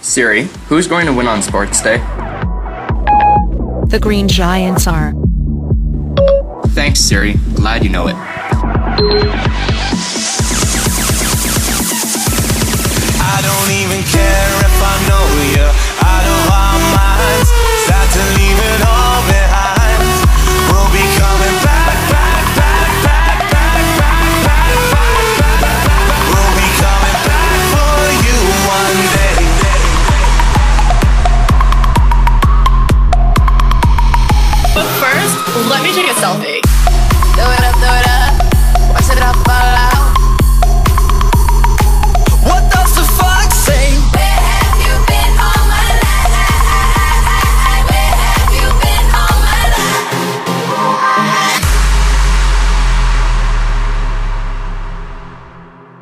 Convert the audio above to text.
Siri, who's going to win on Sports Day? The Green Giants are. Thanks, Siri. Glad you know it.